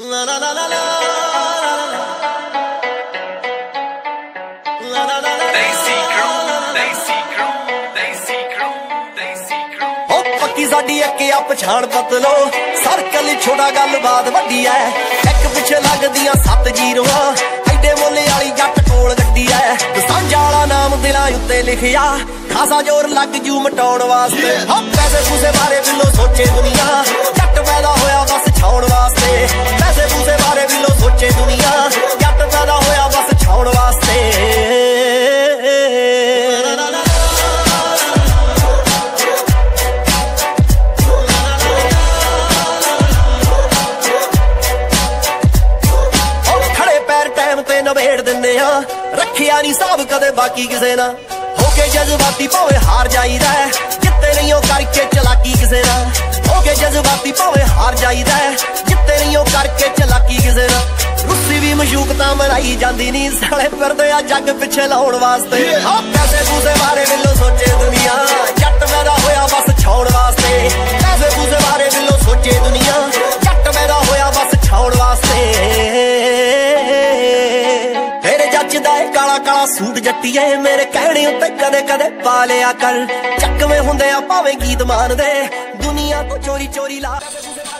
La la la la la पक्की साडी एक आ पछाण बदलो सर्कल छोड़ा गलबात वड्डी है एक पिछे लगदियां 7 जीरोआ एडे मोले वाली जट कोल गड्डी है सांझा वाला नाम दिलां उत्ते लिखिया खासा जोर लग जू मटाउण वास्ते पैसे पूसे बारे बिलो सोचे दुनिया जट पैदा होया बस छाउण वास्ते पैसे पूसे बारे बिलो सोचे दुनिया जट पैदा होया बस छाउण वास्ते नवेड़ दिंदे रखिया नहीं साहब कदे बाकी किसे ना होके जज्बाती भावे हार जाईदा जित्ते नहीं करके चलाकी किसे ना होके जज्बाती भावे हार जाईदा जित्ते नहीं करके चलाकी किसे ना रुस्सी भी मशूकता मनाई जाती नहीं साले फिरदे आ जग पिछे लाउण वास्ते पैसे पूसे बारे बिलो सोचे दुनिया जट पैदा होया बस छाउण वास्ते पैसे पूसे बारे बिलो सोचे दुनिया जट पैदा होया बस छाउण वास्ते काला काला सूट जट्टीए मेरे कहने उत्ते कदे कदे पा लिया कर चकवे हुंदे आ भावें गीत मारदे दुनिया तो चोरी चोरी ला